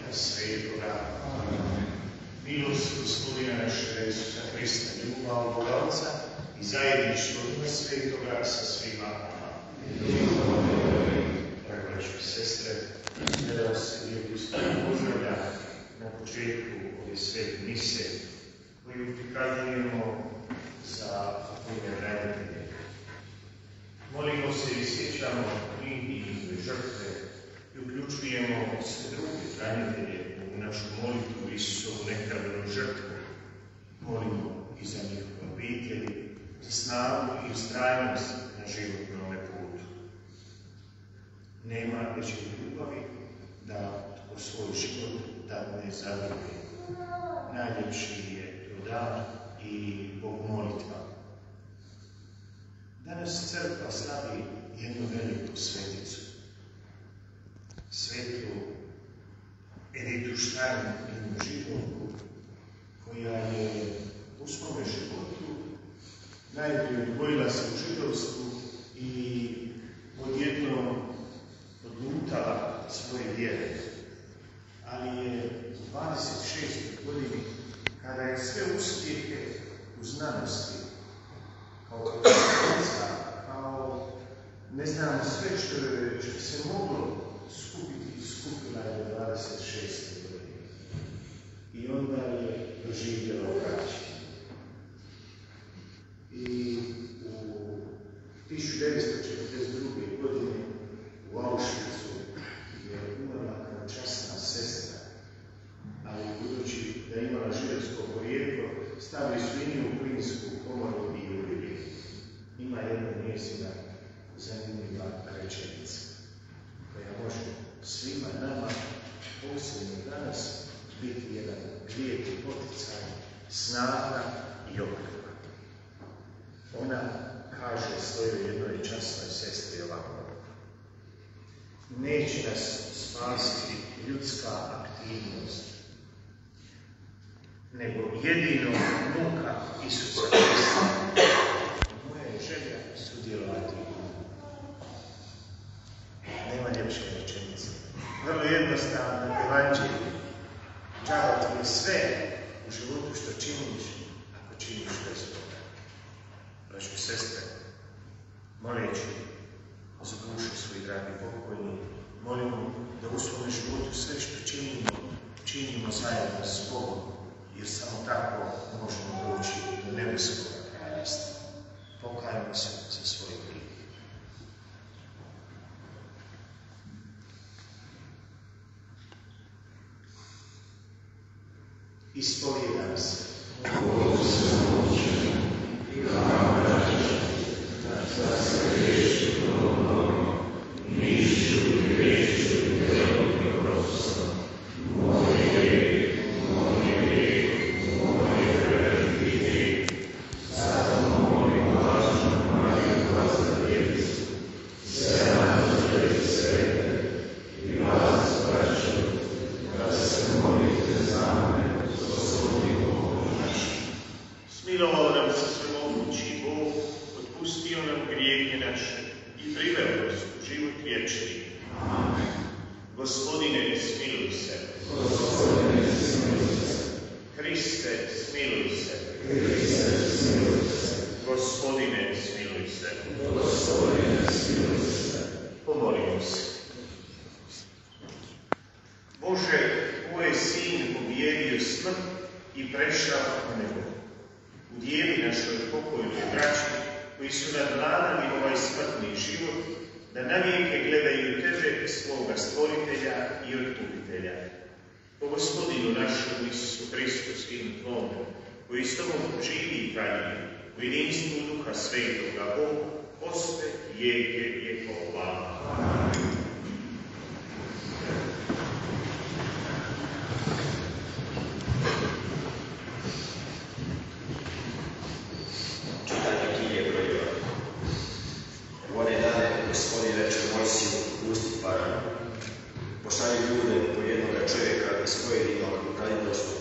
Duha Svetoga. Milost Gospodina našega Isusa Hrista, ljubav Boga Oca i zajedništvo Duha Svetoga sa svima nama. Dragi braćo i sestre, da vas lijep Ustav pozdravlja na početku ove svete mise koju prikazujemo za ove branitelje. Molimo se i sjećamo i njihove žrtve i uključujemo sve druge branitelje u našu molitvu Isusovu nekravnu žrtvu. Molimo i za njihove obitelji, za snagu i ustrajnost na životnom putu. Nema veće ljubavi da tko svoj život dadne za druge. Najljepši je to dan i Bog molitva. Danas crkva slavi jednu veliku sveticu. Svetu Editu Štajn, jednu Židovku, koja je u svome životu najprije odgojila se u židovstvu i odjednom odlutala svoje vjere. Ali je u 26. godini, kada je sve uspjehe u znanosti, kao profesorca, kao ne znam sve što se moglo skupiti, skupila je do 26. godine. I onda je doživjela vraćanje. I u 1942. godine u Auschwitzu je umrla kao časna sestra, ali budući da je imala židovsko porijeklo, stavili su i nju u plinsku komoru i ubili. Ima jedna njezina zanimljiva rečenica, koja može svima nama, posebno danas, biti jedan lijep poticaj, snaga i okreva. Ona kaže svojoj jednoj časnoj sestri ovako: neće nas spasiti ljudska aktivnost, nego jedino muka Isusa Hrista. Moja je želja sudjelovati u njemu. Nema ljepše rečenice. Vrlo jednostavno evanđelje. Džaba ti je sve u životu što činiš, ako činiš bez Boga. Braćo i sestre, moleći za dušu svoji dragi pokojni, molimo da u svome životu sve što činimo zajedno s Bogom, jer samo tako možemo doći do nebeskog kraljevstva. Pokajmo se za svoje grijehe. Ispovijedam se. Smilovao nam se svemogući Bog, otpustio nam grijehe naše i priveo nas u život vječni. Amen. Gospodine, smiluj se. Gospodine, smiluj se. Kriste, smiluj se. Kriste, smiluj se. Gospodine, smiluj se. Gospodine, smiluj se. Pomolimo se. Bože, tvoj sin pobijedio smrt i prešao u nebo. Udijeli našoj pokojnoj braći koji su nadvladali ovaj smrtni život, da navijeke gledaju tebe, svoga stvoritelja i otkupitelja. Po Gospodinu našem Isusu Hristu, Sinu tvome, koji s tobom živi i traje, u jedinstvu Duha Svetoga, Bog, posle vijeke vjekova. Amen. Pošalju ljude po jednoga čovjeka iz pojedinog udaljenosti